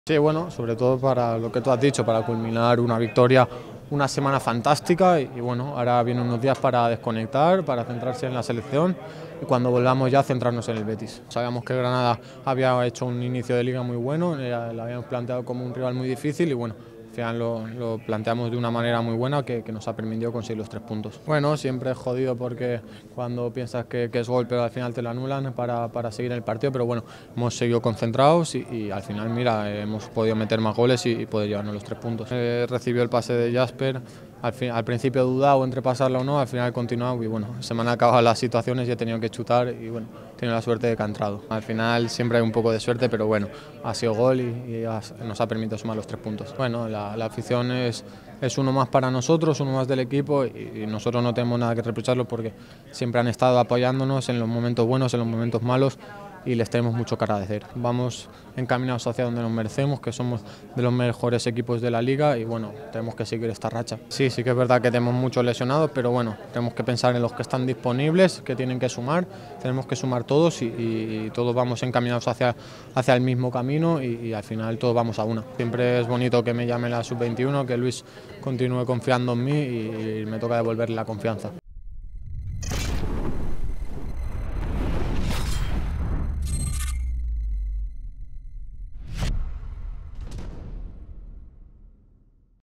Sí, bueno, sobre todo para lo que tú has dicho, para culminar una victoria, una semana fantástica y bueno, ahora vienen unos días para desconectar, para centrarse en la selección y cuando volvamos ya centrarnos en el Betis. Sabíamos que Granada había hecho un inicio de liga muy bueno, lo habíamos planteado como un rival muy difícil y bueno, al final lo planteamos de una manera muy buena que nos ha permitido conseguir los 3 puntos. Bueno, siempre es jodido porque cuando piensas que es gol pero al final te lo anulan para seguir el partido, pero bueno, hemos seguido concentrados y al final mira, hemos podido meter más goles y poder llevarnos los 3 puntos. Recibió el pase de Jasper, al principio he dudado entre pasarlo o no, al final he continuado y bueno, se me han acabado las situaciones y he tenido que chutar y bueno, he tenido la suerte de que ha entrado. Al final siempre hay un poco de suerte, pero bueno, ha sido gol y nos ha permitido sumar los 3 puntos. Bueno, la afición es uno más para nosotros, uno más del equipo y nosotros no tenemos nada que reprocharlo porque siempre han estado apoyándonos en los momentos buenos, en los momentos malos y les tenemos mucho que agradecer. Vamos encaminados hacia donde nos merecemos, que somos de los mejores equipos de la liga y bueno, tenemos que seguir esta racha. Sí que es verdad que tenemos muchos lesionados, pero bueno, tenemos que pensar en los que están disponibles, que tienen que sumar, tenemos que sumar todos y todos vamos encaminados hacia el mismo camino y al final todos vamos a una. Siempre es bonito que me llame la sub-21, que Luis continúe confiando en mí y me toca devolverle la confianza.